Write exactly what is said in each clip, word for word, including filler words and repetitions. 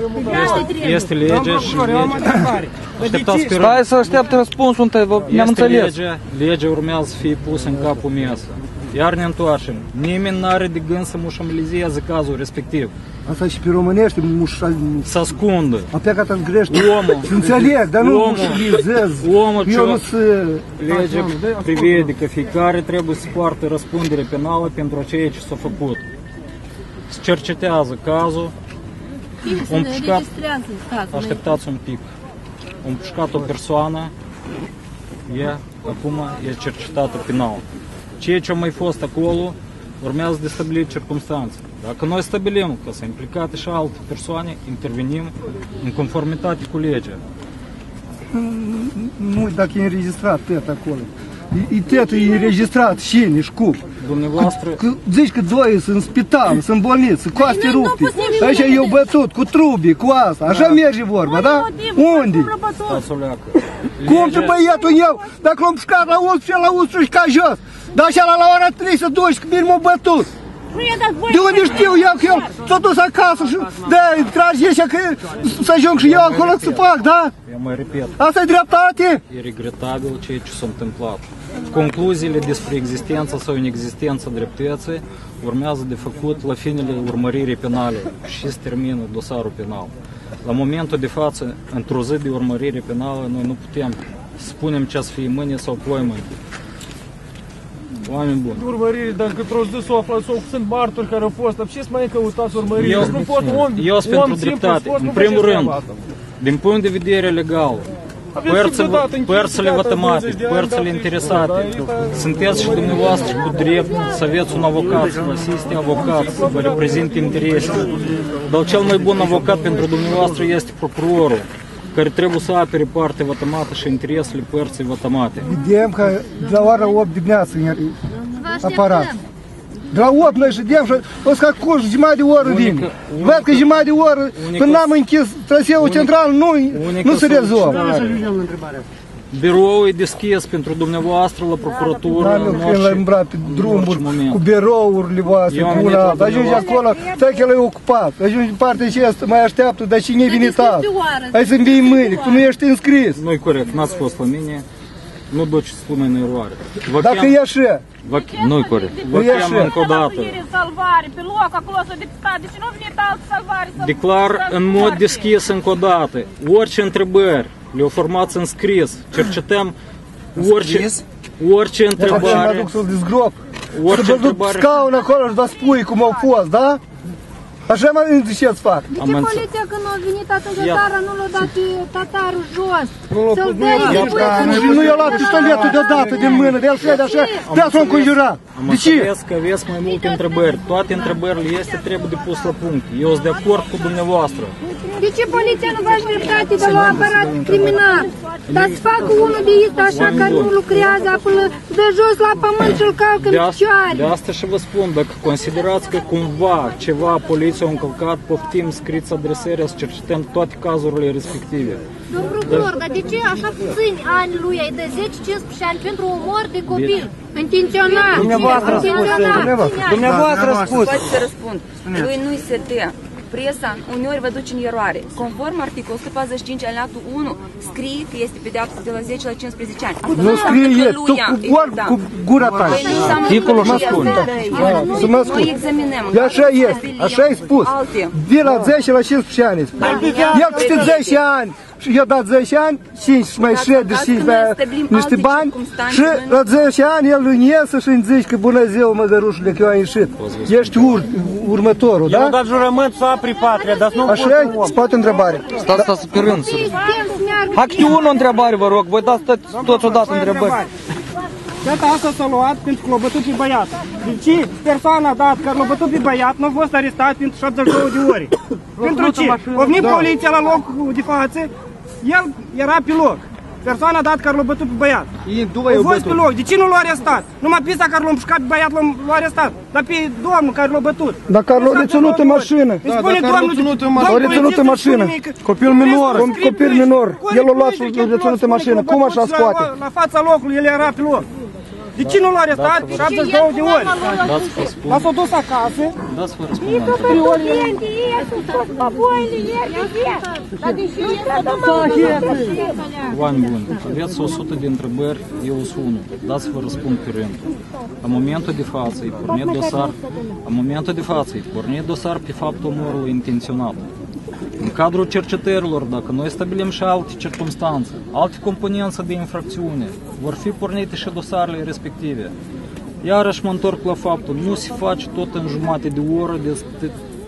Este lege și lege. Așteptați pe rând. Hai să așteaptă răspunsul întâi, ne-am înțeles. Legea, legea urmează să fie pusă în capul mesă. Iar ne întoarcem. Nimeni n-are de gând să mușamelizează cazul respectiv. Asta și pe românește mușa... Să ascundă. A plecat în grește. Omul. Înțeleg, dar nu mușamilizez. Omul Eu nu să... Legea prevede că fiecare trebuie să poartă răspundere penală pentru ceea ce s-a făcut. Se cercetează cazul. Un pușcat, așteptați un pic. Un pușcat o persoană, e, acum e cercetată penal. Ceea ce a mai fost acolo, urmează de stabilit circumstanțe. Dacă noi stabilim că sunt implicate și alte persoane, intervenim în conformitate cu legea. Nu, dacă e înregistrat tot acolo. E tot e înregistrat și nici cum. Dumneavoastră... Zici că doi sunt în spital, sunt în bolniță, cu astea rupte. Așa eu bătut, cu trubii, cu asta. Așa merge vorba, da? Unde? Stați o leacă. Cum pe băiatul eu? Dacă l-am pușcat la unsprezece, la unsprezece ca jos. Dar așa la ora trei să duci, că bine m-a bătut. De unde știu eu că el s-a dus acasă și de-aia trage ăștia că să ajung și eu acolo să fac, da? Eu mai repet. Asta e dreptate? E regretabil ceea ce s-a întâmplat. Concluziile despre existența sau inexistența dreptății urmează de făcut la finele urmăririi penale și se termină dosarul penal. La momentul de față, într-o zi de urmărire penală, noi nu putem să spunem ce să fie mâine sau poimâine. Oameni buni. Urmărire, dacă într-o zi s-o aflat, sunt martori care au fost, ce să mai căutați urmărire? Eu, nu pot om, eu sunt pentru dreptate. În primul rând, din punct de vedere legal, părțile vătămate, părțile interesate, sunteți și dumneavoastră cu drept să aveți un avocat, să vă asiste avocat, să vă reprezinte interesele. Dar cel mai bun avocat pentru dumneavoastră este procurorul, care trebuie să apere partea vătămată și interesele părții vătămate. Vedem că de la ora opt dimineață e aparat. De la opt noi ședem și o să cu jumătate de oră vin. Văd că jumătate de oră, până n-am închis traseul central, nu, nu se rezolvă. Biroul e deschis pentru dumneavoastră la procuratură. Da, eu când l-am îmbrat pe drumuri, cu birourile voastre, cu una alta. Ajungi acolo, stai că l-ai ocupat. Ajungi în partea aceasta, mai așteaptă, dar cine-i venit azi? Hai să-mi vii mâine, tu nu ești înscris. Nu-i corect, n-ați fost la mine. Nu duceți lumea în eroare. Dacă e așa. Nu-i corect. Vă cheamă încă o dată. Declar în mod deschis încă o dată. Orice întrebări le-o formați în scris. Cercetăm orice, orice întrebare. Mă duc să-l dezgrop. Să vă duc scaun acolo și vă spui cum au fost, da? Așa mă gândesc ce îți fac. De ce poliția când a venit atunci tara nu l-a dat tatarul jos? Să-l dea. Nu i-a luat pistoletul deodată din mână, de el crede așa, de-aia s-a înconjurat. De ce? Am înțeles că aveți mai multe întrebări. Toate întrebările este trebuie de pus la punct. Eu sunt de acord cu dumneavoastră. De ce poliția nu va dreptate de la aparat criminal? Dar să facă unul de aici așa care nu lucrează, până de jos la pământ și-l calcă în picioare. De asta și vă spun, dacă considerați că cumva ceva poliția a încălcat, poftim, scriți adresarea să cercetăm toate cazurile respective. Domnul procuror, dar de ce așa puțini ani lui ai de zece cincisprezece ani pentru omor de copil? Intenționat. Dumneavoastră a spus. Dumneavoastră a spus. Poate să răspund. Lui nu-i se dea. Presa uneori vă duce în eroare. Conform articolul o sută patruzeci și cinci alineatul unu, scrie că este pedeapsă de la zece la cincisprezece ani. Nu scrie, tu cu, gor, cu gura ta. Articolul mă spune. Să mă spun. Așa este, așa e spus. De la zece la cincisprezece ani. El câte zece ani. Și i-a dat zece ani, cinci și mai șede și niște bani și la zece ani el îmi iese și îmi zici că bună ziua măgărușule că eu am ieșit. Ești ur, următorul, da? Eu am dat jurământ să apri patria, dar nu așa e? Spate întrebare. Stați, stați pe rând. Hai câte unul întrebare, vă rog, voi dați toți odată întrebări. Iată, asta s-a luat pentru că l-a bătut pe băiat. Deci persoana dat care l-a bătut pe băiat nu a fost arestat pentru șaptezeci și două de ore. Pentru ce? A venit poliția la locul de față, el era pe loc. Persoana dat care l-a bătut pe băiat. A fost pe loc. De ce nu l-a arestat? Numai pista care l-a împușcat pe băiat l-a arestat. Dar pe domnul care l-a bătut. Dar care l-a reținut în mașină. Îi spune domnul, l-a reținut în mașină. Copil minor. Copil minor. El l-a luat și l-a reținut în mașină. Cum așa se poate? La fața locului, el era pe loc. De ce nu l-a arestat șaptezeci și două de ori? Dați-vă răspund. L-a dus acasă. Dați-vă răspund la întrebare. Oameni buni, aveți o sută de întrebări, eu sunt unul. Dați-vă răspund pe rând. La momentul de față, îi pornit dosar, la momentul de față, îi pornit dosar pe faptul omorului intenționat. În cadrul cercetărilor, dacă noi stabilim și alte circunstanțe, alte componențe de infracțiune, vor fi pornite și dosarele respective. Iarăși mă întorc la faptul, nu se face tot în jumătate de oră, de, de,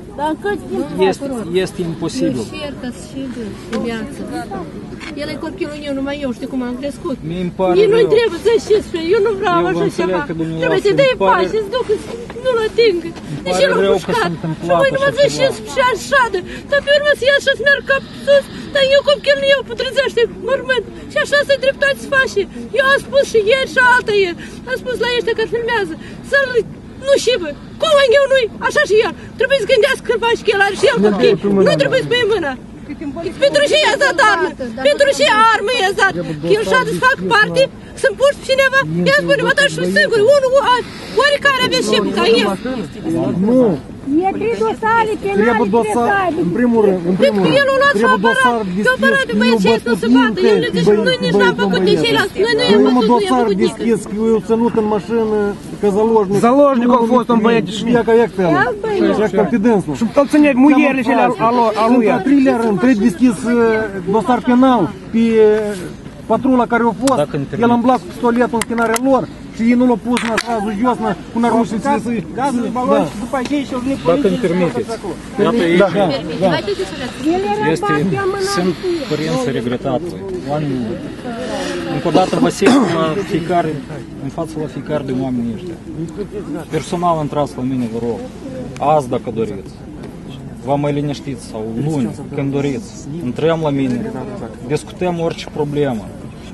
este, este imposibil. Încercă și de viață. El e copilul meu, numai eu știu cum am crescut. Mi-mi pare Mie nu-i rău. trebuie să știți pe eu nu vreau Eu vă așa înțeleg ceva. că dumneavoastră Trebuie să-i dai îmi pare- pași, să-ți duc, nu-l atingă. Deci pare el a rău că pușcat. s-a întâmplat Și voi numai așa să ceva. știți și așa de. Dar pe urmă să ia și să merg cap sus. Dar eu copilul meu putrezește mormânt. Și așa să dreptate să faci. Eu am spus și ieri și altă ieri. Am spus la ăștia că filmează. Să-l nu șibă. Cum eu nu-i? Așa și el. Trebuie să gândească că faci că el are și el copii. Nu trebuie să pui mâna. Pentru ce i-a dat armă? Pentru ce armă i-a dat? Că el și-a să fac parte, să-mi puși pe cineva, i-a spune, mă dați și singur, unul, oricare aveți și ca el. Nu, E trei dosare penale trebuie dosar, în primul rând, în Pentru primul că el a rând, luat și trebuie aparat, dosar pe aparat, pe băieți și nu se bată. Eu le zic, noi nici n-am făcut de ceilalți, noi nu i-am Primul văzut, nu i-am dosar făcut nică. deschis, că eu ținut în mașină, ca заложник. Заложникul a fost un băiat și Я ca ectel, și ca pe dânsul. Și îl ține muierile și ale lui. În al treilea rând, trebuie deschis uh, dosar penal pe patrula care a fost. Dacă îmi El a îmblat cu pistoletul în spinarea lor și ei nu l-au pus na sразу jos na, cu narушитель să... Gazul de balon și după aceea și-o venit Dacă îmi permiteți. Iată aici Haideți să vedeți. este, sunt părinți regretatului. Oameni, încă o dată vă simt la fiecare, în fața la fiecare din oamenii ăștia. Personal intrați la mine, vă rog. Azi dacă doriți. Vă mai liniștiți sau luni, când doriți. Intrăm la mine, discutăm orice problemă.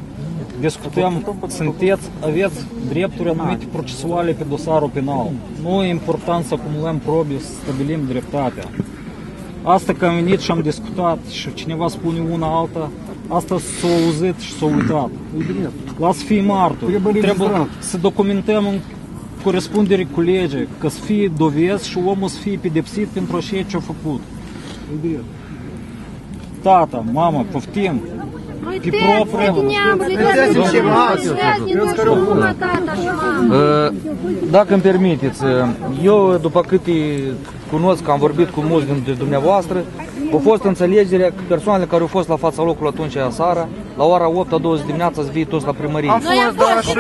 Discutăm, sunteți, aveți drepturi anumite procesuale pe dosarul penal. Nu e important să acumulăm probe, să stabilim dreptatea. Asta că am venit și am discutat și cineva spune una alta, asta s-a auzit și s-a uitat. Lasă fie martor. Trebuie să documentăm în corespundere cu legea, că să fie dovezi și omul să fie pedepsit pentru ceea ce a făcut. Tata, mama, poftim. Pe proprie. Dacă îmi permiteți, eu după câte cunosc, am vorbit cu mulți dintre dumneavoastră, a fost înțelegerea că persoanele care au fost la fața locului atunci seara, la ora opt a douăzeci dimineața să vii toți la primărie. Stați,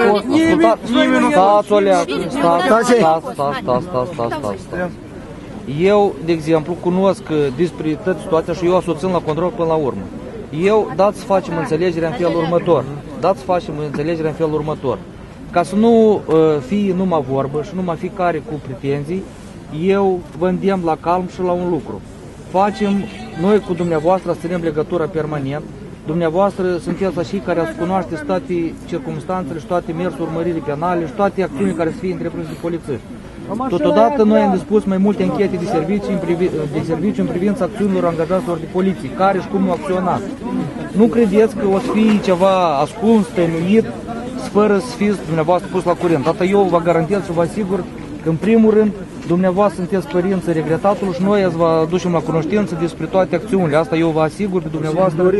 Olea, stați, stați, stați, stați, stați, stați, stați. Eu, de exemplu, cunosc despre toată situația și eu o susțin la control până la urmă. Eu, dați să facem înțelegerea în felul următor. Dați să facem înțelegerea în felul următor. Ca să nu uh, fie numai vorbă și numai fiecare cu pretenții, eu vă îndemn la calm și la un lucru. Facem, noi cu dumneavoastră ținem legătura permanent. Dumneavoastră sunteți cei care ați cunoașteți toate circumstanțele și toate mersul urmăririi penale și toate acțiunile care să fie întreprinse de polițiști. Totodată noi am dispus mai multe închete de serviciu, în privi, de serviciu în privința acțiunilor angajaților de poliție, care și cum au acționat. Nu credeți că o să fie ceva ascuns, tăinuit, fără să fiți dumneavoastră pus la curent. Asta eu vă garantez și vă asigur că în primul rând dumneavoastră sunteți părinții regretatului și noi vă aducem la cunoștință despre toate acțiunile. Asta eu vă asigur pe dumneavoastră.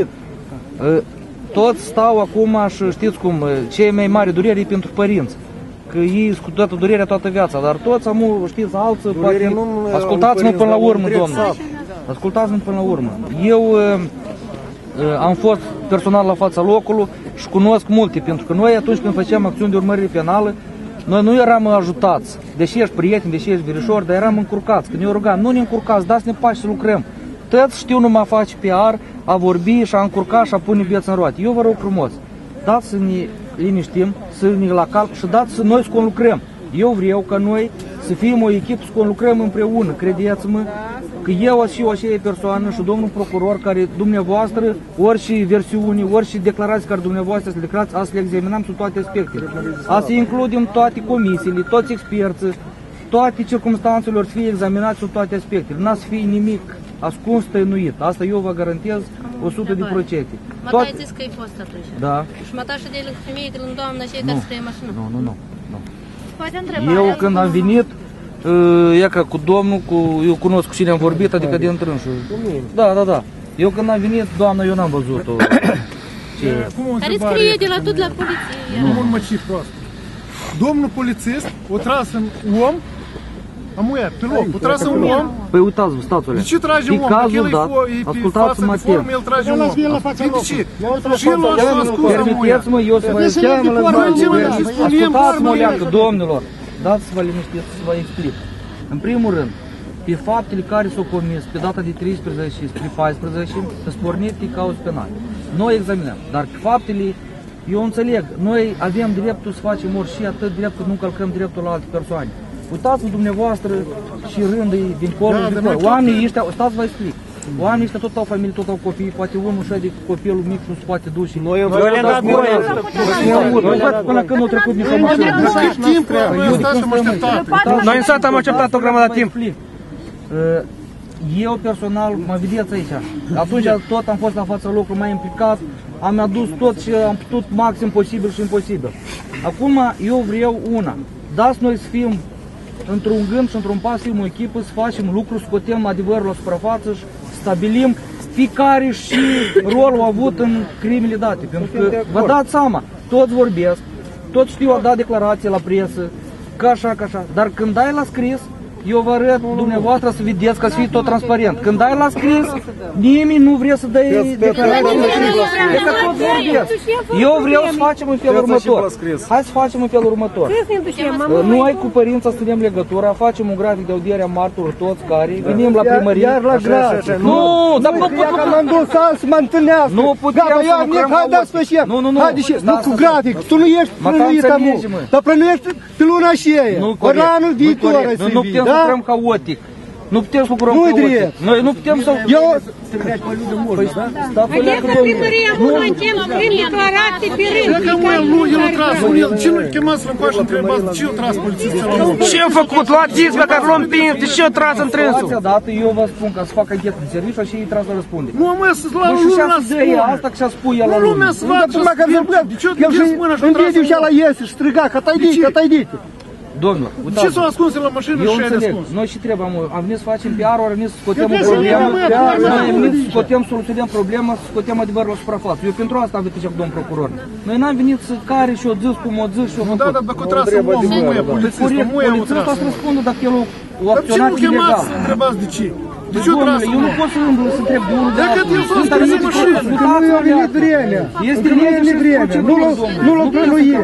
Toți stau acum și știți cum, cei mai mari dureri e pentru părinți. Că ei cu toată durerea toată viața, dar toți am, știți, alții, poate, ascultați-mă până la urmă, domnule, ascultați-mă până la urmă. Eu uh, am fost personal la fața locului și cunosc multe, pentru că noi atunci când făceam acțiuni de urmărire penală, noi nu eram ajutați, deși ești prieteni, deși ești verișor, dar eram încurcați, că ne rugam, nu ne încurcați, dați-ne pași să lucrăm. Toți știu numai face P R, a vorbi și a încurca și a pune vieța în roate. Eu vă rog frumos, dați să ne liniștim, să ne la calm și dați să noi să conlucrăm. Eu vreau ca noi să fim o echipă, să conlucrăm împreună, credeți-mă, că eu și o aceea persoană și domnul procuror care dumneavoastră, orice versiuni, orice declarații care dumneavoastră să le declarați, să le examinăm sub toate aspectele. Să includem toate comisiile, toți experții, toate circumstanțele să fie examinate sub toate aspectele. N-a să fie nimic ascuns, tăinuit. Asta eu vă garantez o sută de procente. Mă dai zis că ai fost atunci. Da. Și mă tași de lângă femeie, de lângă doamna, cei care scrie mașină. Nu, nu, nu. Eu când am venit, e ca cu domnul, cu, eu cunosc cu cine am vorbit, adică de întrânsul. Da, da, da. Eu când am venit, doamna, eu n-am văzut-o. Care scrie de la tot la poliție. Nu mă ce prost. Domnul polițist o tras în om, am muiat, pe loc, o tras în om. Păi uitați-vă, stați-o. De ce trage om? Dacă el e pe față de formă, el trage om. De ce? Și el a ascuns am muiat. Permiteți-mă, eu să vă ascultați-mă, leacă, domnilor. Dați-vă liniștiți să vă explic. În primul rând, pe faptele care s-au comis pe data de treisprezece spre paisprezece, să pornite cauze penale. Noi examinăm, dar faptele, eu înțeleg, noi avem dreptul să facem orice, atât dreptul nu încălcăm dreptul la alte persoane. Uitați-vă dumneavoastră și rândii dincolo, dincolo. Oamenii ăștia, stați vă explic. Oamenii ăștia tot au familie, tot au copii, poate unul și de copilul mic nu se poate duce. Noi le-am dat voie. Până când nu a trecut nicio mașină. Noi în sat am acceptat o grămadă de timp. Eu personal, mă vedeți aici, atunci tot am fost la fața locului, m-am implicat, am adus tot ce am putut maxim posibil și imposibil. Acum eu vreau una, dați noi să fim într-un gând și într-un pas, fim o echipă, să facem lucruri, scotem adevărul la suprafață și stabilim fiecare și rolul avut în crimele date. Pentru că vă dați seama, toți vorbesc, toți știu a dat declarație la presă, ca așa, ca așa, dar când ai la scris, eu vă arăt dumneavoastră să vedeți că să fie tot transparent. Când ai la scris, nimeni nu vrea să dai declarații. E că tot vorbesc. Eu vreau să facem în felul următor. Hai să facem în felul următor. Noi cu părința strânem legătura, facem un grafic de audiere a martorilor toți care venim la primărie. Iar la grafic. Nu, dar nu putem. Că m-am dus să mă întâlnească. Nu putem să lucrăm la ochi. Nu, nu, nu. Nu cu grafic. Tu nu ești plănuit amu. Dar plănuiești pe luna și aia. Ori la anul viitor ai să vii. Nu lucrăm haotic. Nu putem să lucrăm haotic. Noi nu putem să... Eu... Păi stați o leacă, domnule. Nu putem scrim declarații pe rând. Dacă nu, el a tras, ce nu chemați-l încoace, întrebați de ce a tras polițistul la om? Ce a făcut? Luați-ți pe care l-am prins, de ce a tras în trânsul? Dată eu vă spun ca să fac anchetă de serviciu și ei tras să răspunde. Nu, mă, să la lumea spune. Asta că și-a spui el la lumea. Nu, lumea să vadă și de ce să spune așa tras? În video și-a la iese și striga, că tai dite, că tai dite. Domnilor, uitați. Ce s-au ascuns la mașină și ai ascuns? Noi și trebuie, am venit să facem P R-ul, am venit să scotem o problemă, noi am venit să scotem, soluționăm problema, să scotem adevărul la suprafață. Eu pentru asta am venit cu domnul procuror. Noi n-am venit să care și-o zis, cum o zis și-o făcut. Da, dar dacă o trasă om, nu e polițistul, nu e o trasă. Polițistul să răspundă dacă el o acționat ilegal. Dar ce nu chemați să întrebați de ce? De ce o trasă? Eu nu pot să îmblu, să întreb de unul de altul. Dacă el s-a scris în mașină. Nu i-a venit vremea. Este vremea. Nu l-a plănuit.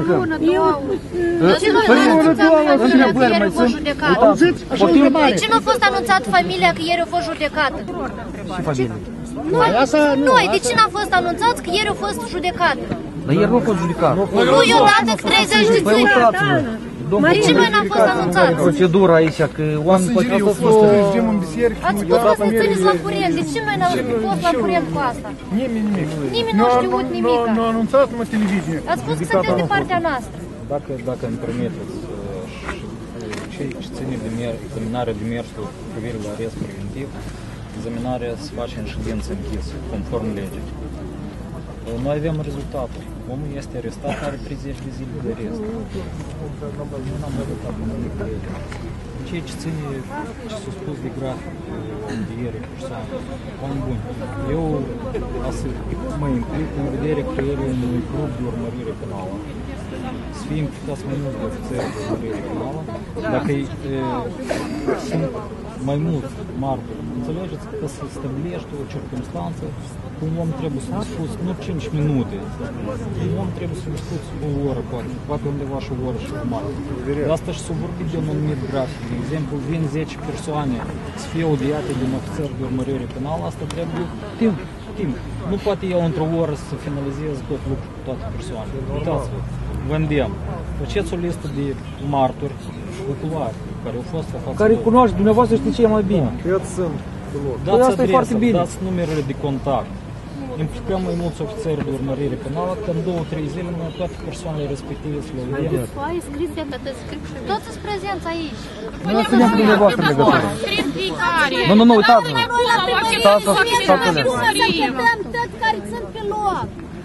De ce nu a fost anunțat familia că ieri a fost judecată? Și familia? Noi, de ce n-a fost anunțat că ieri a fost judecată? Dar ieri nu a fost judecat. Nu, eu dată treizeci de zile. De ce noi n-am fost anunțat? Procedura aici, că oamenii poate să fost... Ați spus că să ne țineți la curent. De ce noi n-am fost la curent cu asta? Nimeni nimic. Nimeni nu a știut nimic. Nu a anunțat numai televiziune. Ați spus că sunteți de partea noastră. Dacă, dacă îmi permiteți, ce, ce ține de mer, examinarea de mersului cu privire la arest preventiv, examinarea se face în ședință închisă, conform legii. Noi avem rezultatul. Omul este arestat, are treizeci de zile de arest. Nu am rezultat nimic de ele. Ceea ce ține, ce s-a spus de grafic, de ieri, persoană, oameni buni. Eu să mă implic în vedere creierii unui grup de urmărire penală. Să fie implicați mai mulți de ofițeri de urmărire penală. Dacă e, sunt mai mulți martori, înțelegeți că să stabilești o circunstanță, un om trebuie să discuți, nu cinci minute, un om trebuie să discuți o oră, poate, poate undeva și o oră și jumătate. De asta și s-a vorbit de un anumit grafic. De exemplu, vin zece persoane să fie audiate de un ofițer de urmărire penală, asta trebuie timp. timp. Nu poate el într-o oră să finalizeze tot lucrul cu toate persoanele. Uitați-vă, vă îndemn, faceți o listă de martori oculari care au fost la față. Care cunoaște, dumneavoastră știți ce e mai bine. Eu sunt. Dați adresa, dați numerele de contact. Implicăm mai mulți ofițeri de urmărire penală, că în două, trei zile noi toate persoanele respective să le vedem. Toți sunt prezenți aici. Noi ținem cu dumneavoastră legătură. Nu, nu, nu, uitați-vă. Stați-o, stați-o. Să vedem toți care sunt pe loc.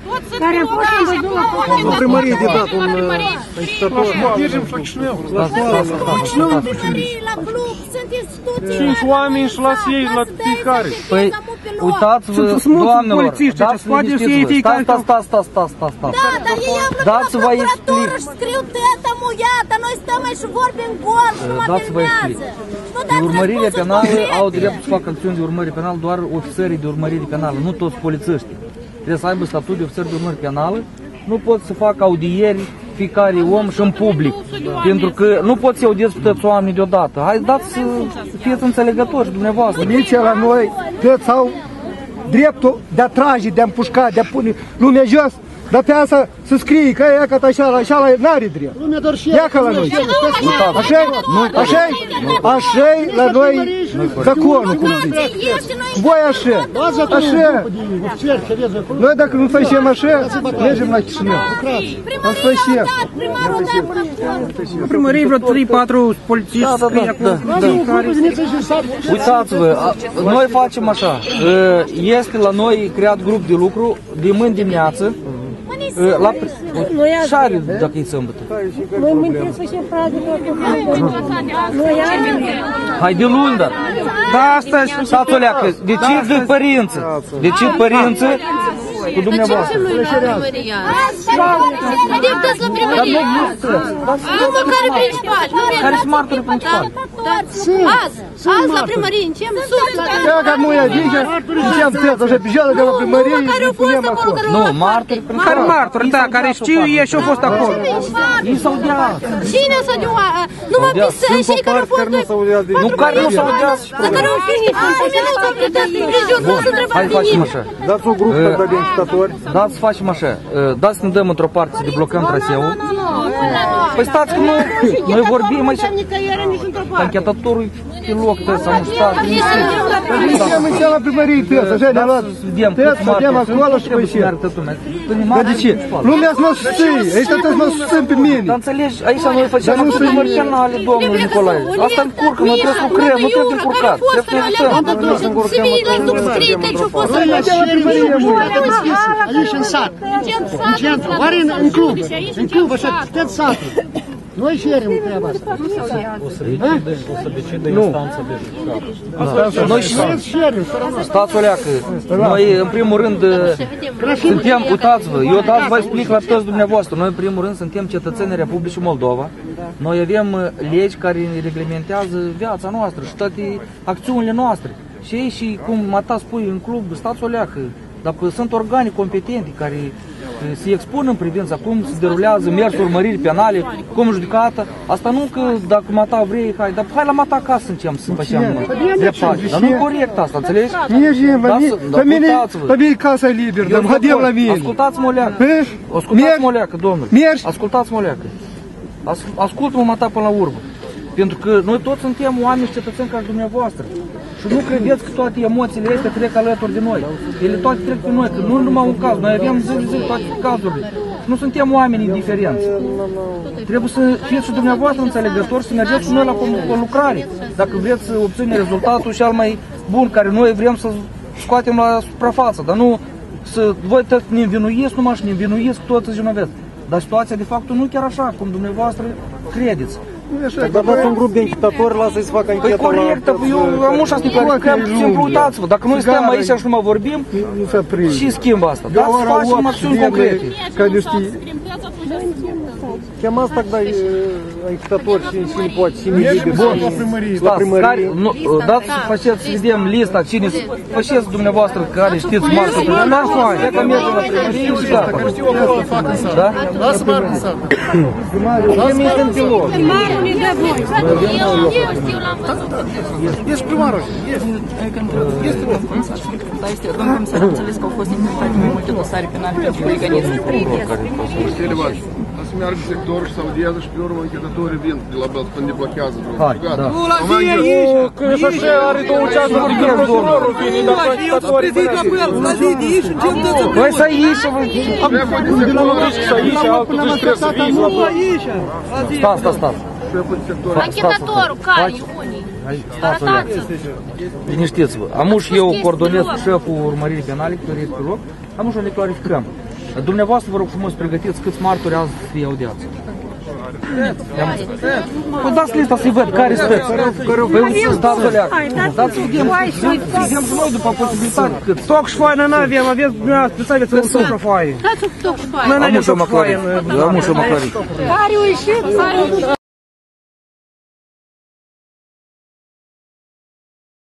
care a fost în văzut la La primărie de dat un închitător. Mergem la Chișinău. La primărie, la club, sunt instituții. Cinci oameni și las ei la fiecare. Păi, uitați-vă, doamnelor, dați liniștiți-vă, stați, stați, stați, stați, stați, stați, stați. Da, dar ei află Dați-vă la explic. procuratură și scriu tăta muiată, noi stăm aici și vorbim gol și nu mă Dați-vă explic. filmează. Nu De dați urmărire răspunsul penală corect. au dreptul să facă acțiuni de urmărire penală doar ofițerii de urmărire penală, nu toți polițiștii. Trebuie să aibă statut de ofițer de urmărire penală, nu pot să facă audieri fiecare om și în public, pentru că nu pot să audiezi pe toți oamenii deodată. Hai, dați să fiți înțelegători dumneavoastră. Nici la noi, toți au dreptul de a trage, de a împușca, de a pune lumea jos. Dar pe asta să scrie că e ca așa, așa la n-are drept. Ia ca la noi. Așa-i? Așa-i? Așa-i la noi zaconul, cum zice. Voi așa. Așa. Noi dacă nu facem așa, mergem la Chișinău. Am facem. La primărie vreo trei patru polițiști scrie acolo. Uitați-vă, a- noi facem așa, este la noi creat grup de lucru de mâini dimineață, la șare dacă e sâmbătă. Noi mâine trebuie să facem fraze cu noi Hai de luni, dar. Da, asta e. Stați o leacă, decid de părință, decid părință cu dumneavoastră. Adeptați la primărie. Nu măcar principal. Care sunt martorii principali? Azi, azi la primărie, încem sus la Ia ca nu e adică, ziceam tăți, așa, pijală de la primărie și punem acolo. Nu, martori Care principali. martori, da, care știu ei și au fost acolo. Ei s-au dea. Cine s-a deoară? Numai pe cei care au fost doi. Nu, care nu s-au dea. Dar care au finit. În minut au plecat din regiune, nu s-a întrebat Hai pe facem nimeni. așa. Dați un grup de închitători. Dați să facem așa. Dați să ne dăm într-o parte să deblocăm traseul. Păi stați că nu, noi vorbim aici. Anchetătorul pe loc trebuie să nu stat. Am înțeles la primărie tăți, așa ne-a luat. Tăți, stăteam acolo și păi și. Dar de ce? Lumea să mă susține, ăștia trebuie să mă susțin pe mine. Dar înțelegi, aici noi facem acțiuni penale, domnul Nicolae. Asta încurcă, noi trebuie să lucrăm, nu trebuie încurcat. Trebuie să ne ajutăm. Aici în sat, în centru, oare în, în club, în club, așa, puteți satul. Noi cerem treaba asta. O să decide, o să decide instanța de judecată. Noi și stați o leacă. Noi, în primul rând, suntem, uitați-vă, eu dați vă explic la toți dumneavoastră. Noi, în primul rând, suntem cetățenii Republicii Moldova. Noi avem legi care reglementează viața noastră și toate acțiunile noastre. Și ei și, cum Mata spui, în club, stați o leacă. Dacă sunt organe competente care se expun în privința cum se derulează mersul urmăriri penale, cum judecată, asta nu că dacă Mata vrei, hai, dar hai la Mata acasă încem să facem dreptate. Dar nu e corect asta, înțelegi? Mergem, la mine, la mine, la mine casa e liberă, dar haidem la mine. Ascultați-mă o leacă, ascultați-mă o leacă, domnule. Mergi? Ascultați-mă o leacă. Ascultă-mă Mata până la urmă. Pentru că noi toți suntem oameni și cetățeni ca și dumneavoastră. Și nu credeți că toate emoțiile astea trec alături de noi. Ele toate trec pe noi, că nu numai un caz. Noi avem zi de zi toate cazurile. Nu suntem oameni indiferenți. Trebuie să fiți și dumneavoastră înțelegători, să mergeți și noi la o lucrare. Dacă vreți să obține rezultatul cel mai bun, care noi vrem să scoatem la suprafață. Dar nu să voi tot ne învinuiesc, numai și ne învinuiesc, toți să vinovesc. Dar situația de fapt nu e chiar așa, cum dumneavoastră credeți. Dar dați un grup de închitători, lasă-i să facă Păi ancheta la... corect, eu am ușa să ne clarificăm, simplu uitați-vă, dacă noi stăm aici și nu mă vorbim, și schimbă asta. Dați să facem acțiuni concrete. Ca nu știi. Chemați так dai închitători și cine poate, cine e liber, La primărie. Dați să faceți, să vedem lista, cine faceți dumneavoastră care știți marșul. Dar nu ai, ia că mergem la primărie și gata. Da? Lasă-mă în sat. Eu este în pilot. Ești primarul. Da, este domnul comisar, am înțeles că au fost implementate mai multe dosare penale pentru huliganism. Să meargă sectorul și să audiază și pe urmă închetătorii vin de la Belt când deblochează drumul. Hai, da. Nu, la zi aici! Că așa are două ceasuri de procurorul vine, dar închetătorii vine și... La zi de aici, încem dăță. Păi să aici și vă... Să aici, altul deci trebuie să vii la... Sta, sta, sta. Anchetatorul, care, unii? Arătați-l. Liniștiți-vă. Amuși eu coordonez cu șeful urmăririi penale, care este pe loc, amuși o ne clarificăm. Dumneavoastră vă rog frumos pregătiți câți martori azi fie audiați. Păi dați lista să-i văd, care sunteți? Păi stați alea. Dați exemplu noi după posibilitate cât. Toc și foaie nu avem, aveți dumneavoastră, să aveți un toc și foaie. Dați-o toc și foaie. Noi nu avem Am toc și foaie. ușă măclărit. Care o ieșit?